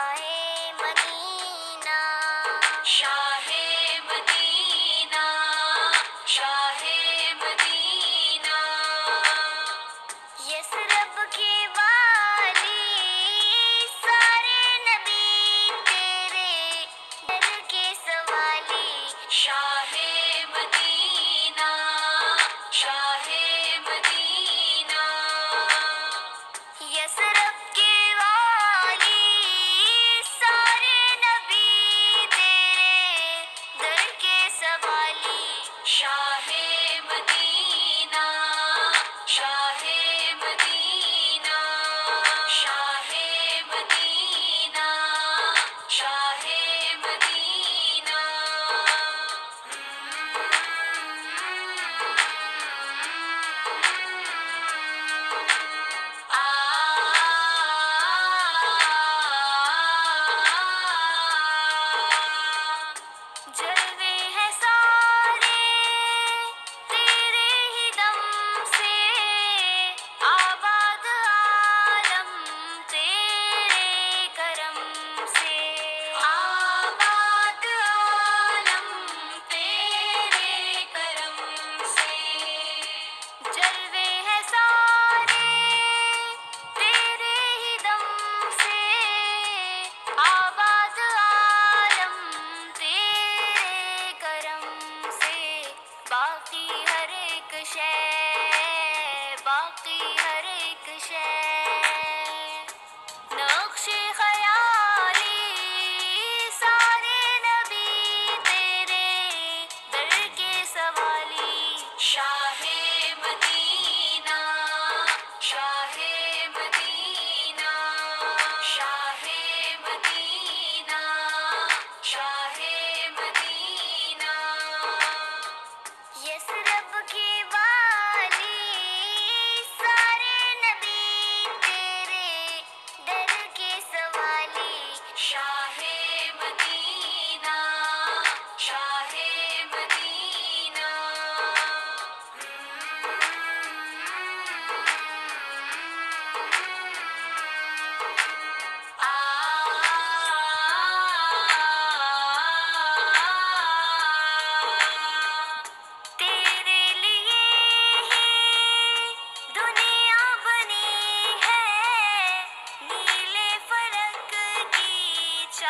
शाहे मदीना, शाहे मदीना, शाहे मदीना। यसरब के वाली सारे नबी तेरे दर के सवाली। शाहे मदीना, शाहे मदीना। यसरब के वाली सारे नबी तेरे दर के सवाली। शाहे मदीना, शाहे मदीना, शाहे मदीना, शाहे मदीना। जलवे हैं सारे तेरे ही दम से, आबाद आलम तेरे करम से। आबाद आलम तेरे करम से। जलवे हैं सारे तेरे ही दम से, आबाद आलम तेरे करम से। बाकी हर एक शय, बाकी हर एक शय नक्शे ख़याली सारे नबी तेरे दर के सवाली। शाहे मदीना, शाहे मदीना, शाहे मदीना, शाहे मदीना। यसरब के वाली सारे नबी तेरे दर के सवाली। शाहे मदीना, शाहे मदीना। तेरे लिए ही दुनिया बनी है, नीले फलक की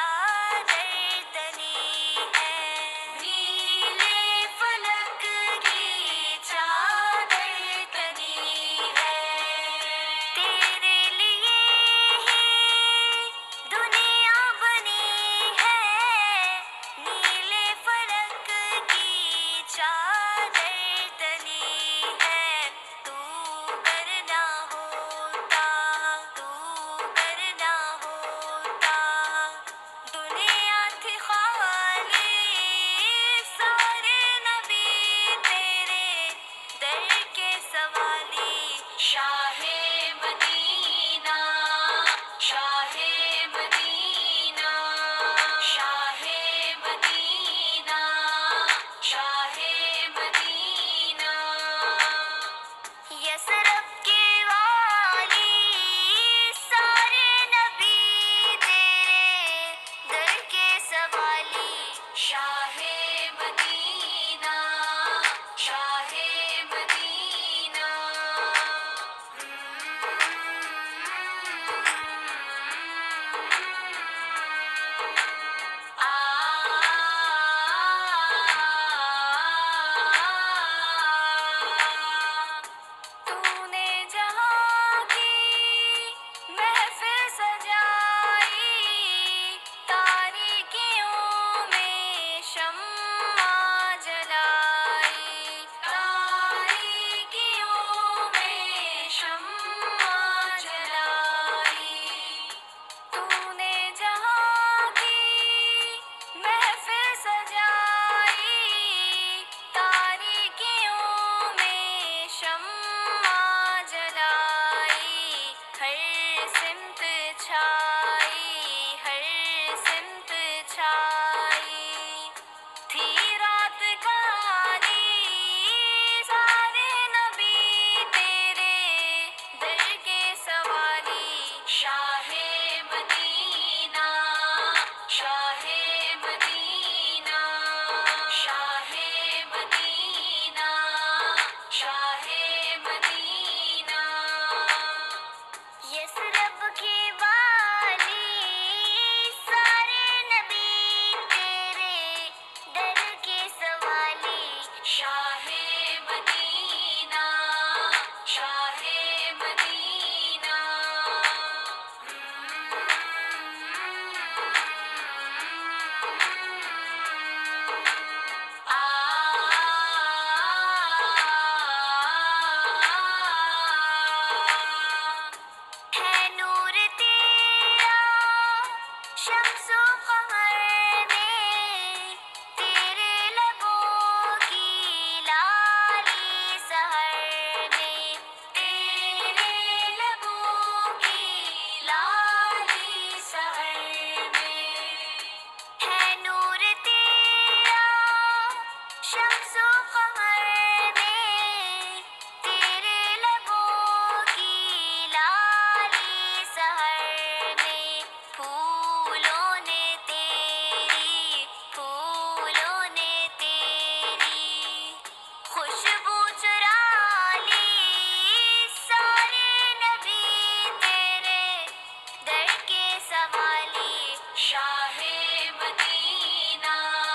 शम्सो कमर में तेरे लबों की लाली सहर में, तेरे लबों की लाली सहर में है नूर तेरा शम्सो कमर में तेरे लबों की लाली सहर में। फूलों ने तेरी खुशबू चुरा ली, सारे नबी तेरे दर के सवाली। शाहे मदीना,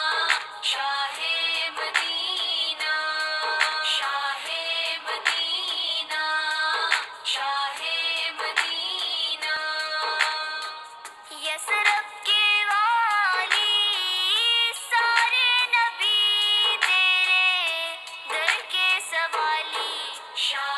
शाहे मदीना, शाहे मदीना, शाहे मदीना। यसरब के वाली सारे नबी तेरे दर के सवाली। शाहे